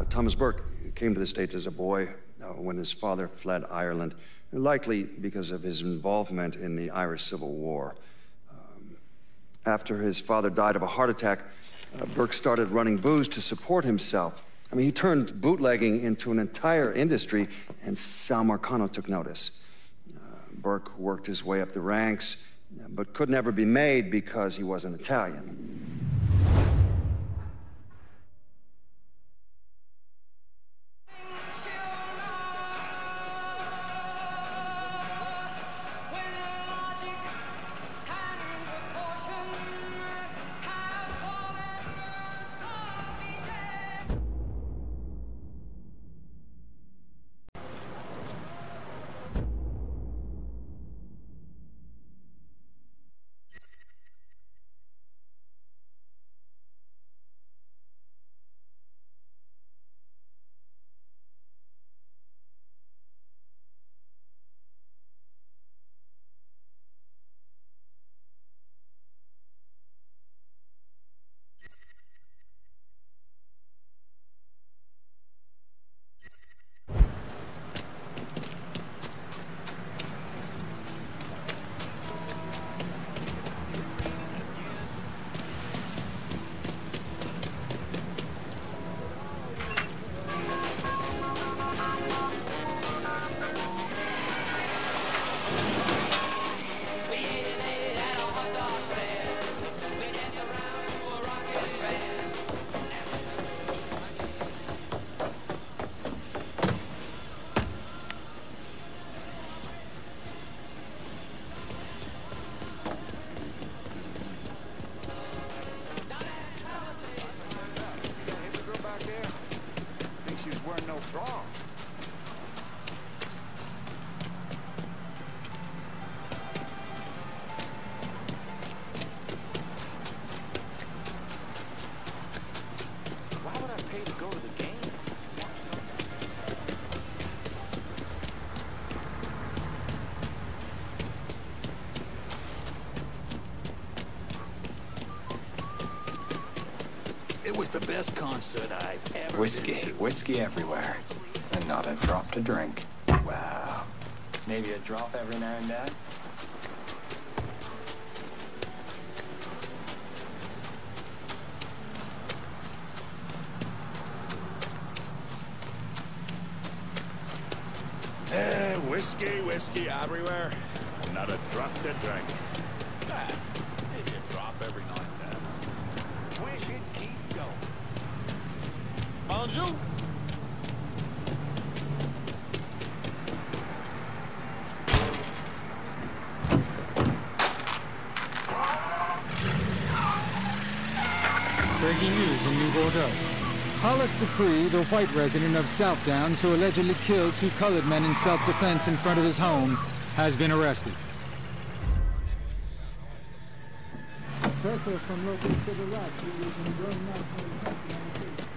Thomas Burke came to the States as a boy when his father fled Ireland, likely because of his involvement in the Irish Civil War. After his father died of a heart attack, Burke started running booze to support himself. I mean, he turned bootlegging into an entire industry, and Sal Marcano took notice. Burke worked his way up the ranks, but could never be made because he wasn't Italian. It was the best concert I've ever Whiskey everywhere. And not a drop to drink. Wow. Maybe a drop every now and then? Whiskey everywhere. And not a drop to drink. Maybe a drop every now and then. Wish it keep going. Bonjour. Breaking news in New Bordeaux. Hollis Dupree, the white resident of Southdowns who allegedly killed 2 colored men in self-defense in front of his home, has been arrested. Pressure from local civil rights leaders and growing national attention on the case.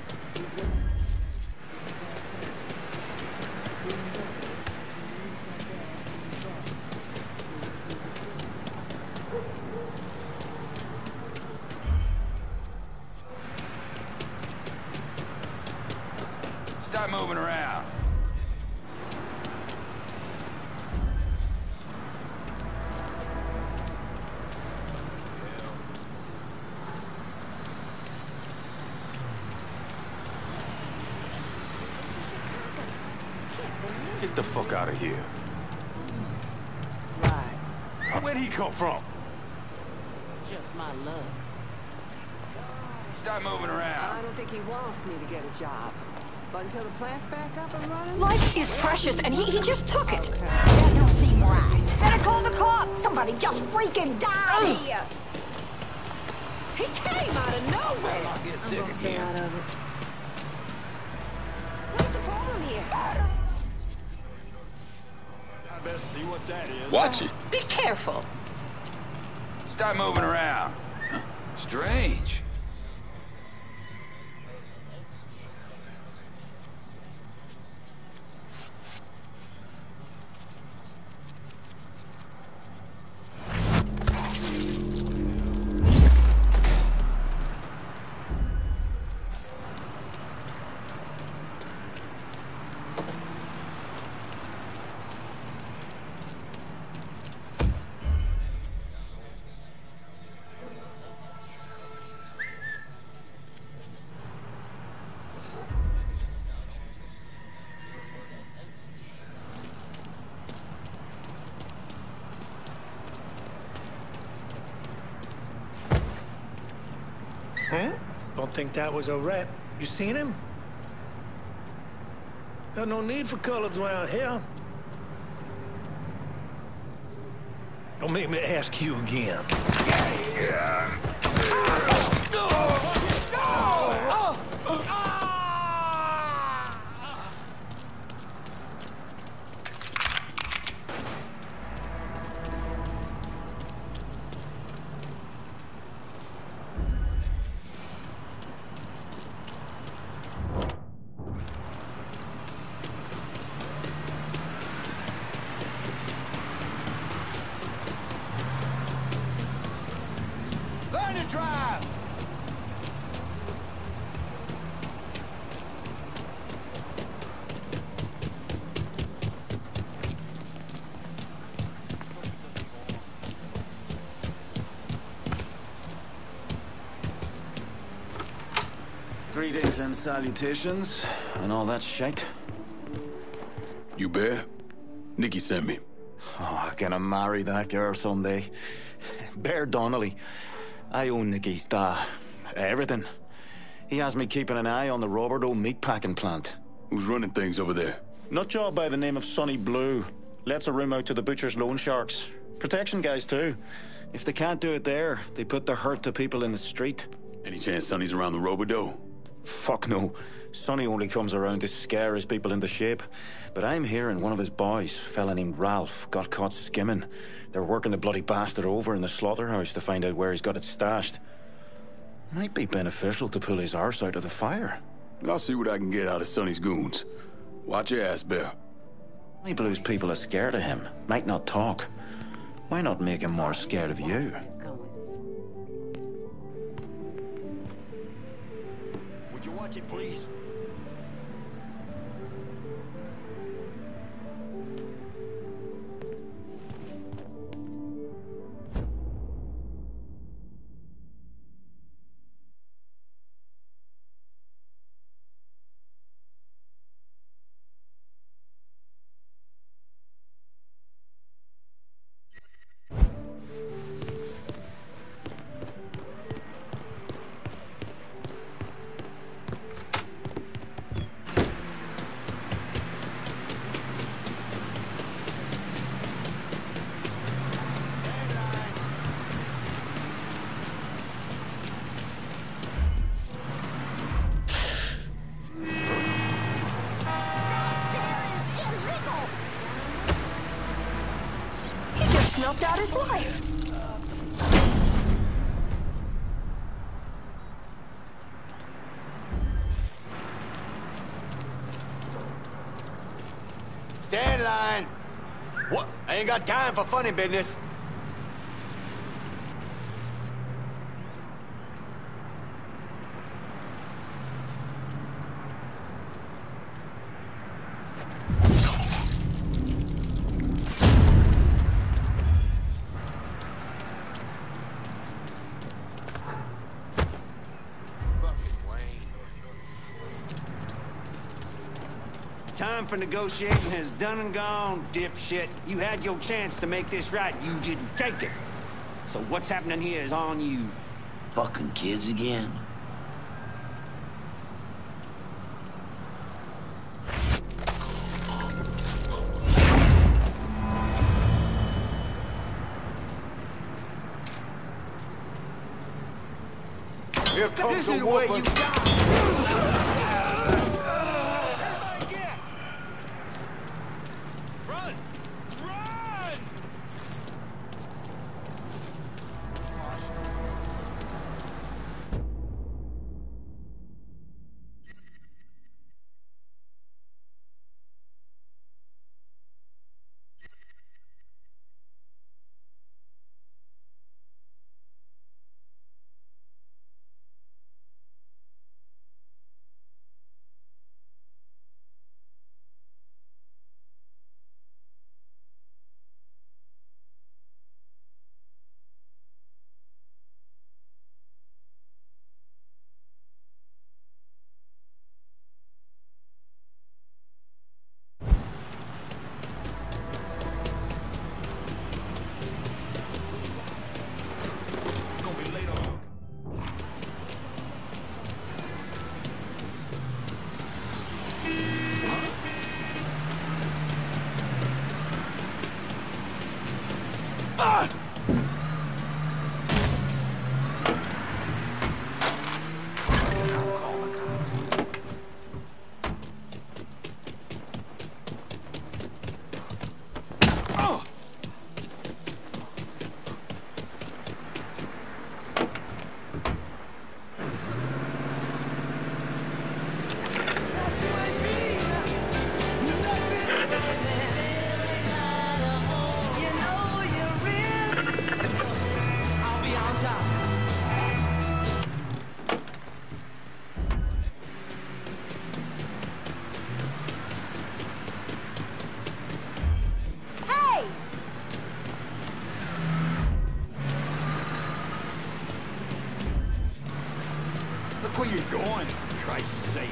Start moving around. Get the fuck out of here. Right. Where'd he come from? Just my luck. Start moving around. I don't think he wants me to get a job. But until the plant's back up and running... Life is precious, and he just took it. Okay. That don't seem right. Better call the cops. Somebody just freaking died here. He came out of nowhere. I'll get sick I'm gonna stay again. out of it. What's the problem here? I best see what that is. Watch it. Be careful. Start moving around. Huh. Strange. don't think that was a rat. You seen him? Got no need for colors around here. Don't make me ask you again. Learn to drive! Greetings and salutations, and all that shite. You Bear? Nikki sent me. Oh, I'm gonna marry that girl someday. Bear Donnelly. I own Nicky's everything. He has me keeping an eye on the Roberto meatpacking plant. Who's running things over there? Nutjob by the name of Sonny Blue. Lets a room out to the butcher's loan sharks. Protection guys, too. If they can't do it there, they put the hurt to people in the street. Any chance Sonny's around the Roberto? Fuck no. Sonny only comes around to scare his people into shape. But I'm hearing one of his boys, a fella named Ralph, got caught skimming. They're working the bloody bastard over in the slaughterhouse to find out where he's got it stashed. Might be beneficial to pull his arse out of the fire. I'll see what I can get out of Sonny's goons. Watch your ass, Bear. Sonny Blue's people are scared of him, might not talk. Why not make him more scared of you? Would you watch it, please? Snuffed out his life. Stand in line. What? I ain't got time for funny business. Time for negotiating has done and gone, dipshit. You had your chance to make this right. You didn't take it. So what's happening here is on you. Fucking kids again. Here comes This the is the way whooping. you die. Run! Run! Christ's sake.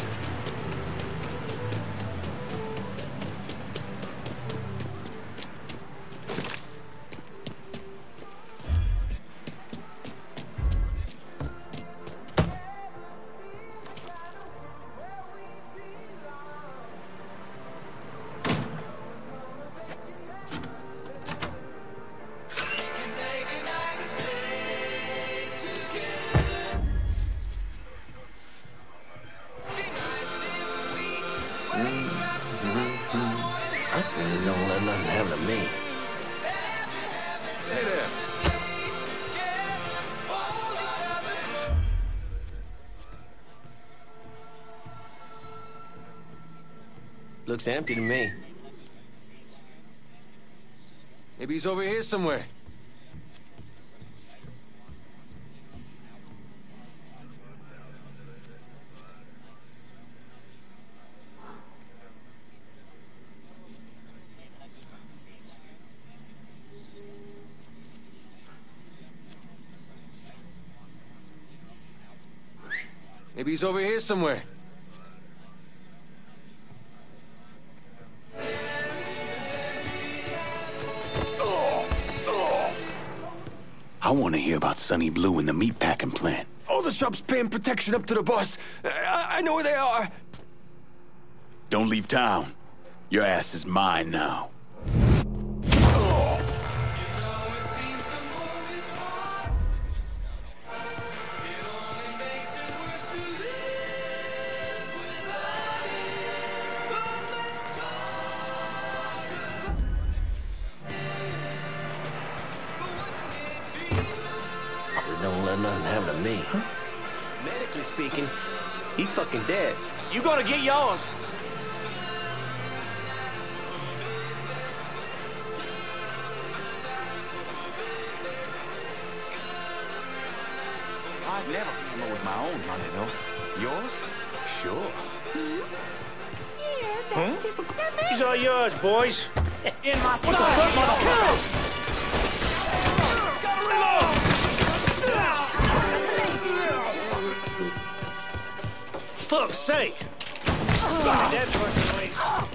Just don't let nothing happen to me. Hey there. Looks empty to me. Maybe he's over here somewhere. Maybe he's over here somewhere. I want to hear about Sonny Blue and the meatpacking plant. Oh, the shop's paying protection up to the boss. I know where they are. Don't leave town. Your ass is mine now. Just don't let nothing happen to me. Huh? Medically speaking, he's fucking dead. You gotta get yours. I'd never gamble with my own money, though. Yours? Sure. Yeah, that's typical. These are yours, boys. In my What the fuck, motherfucker? Fuck's sake! That's working late.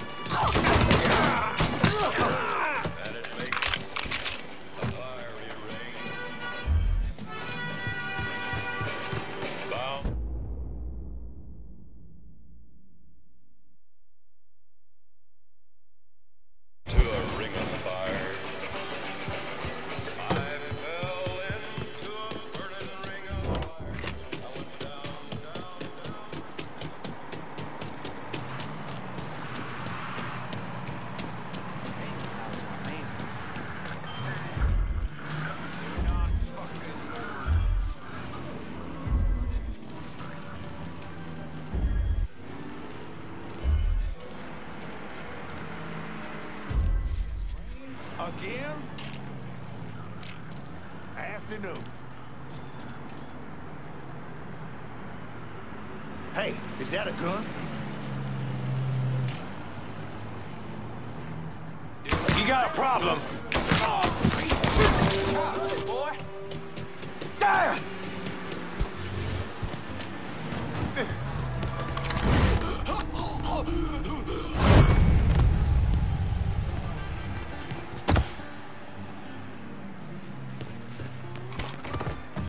Again? Afternoon. Hey, is that a gun? You got a problem. Boy. There!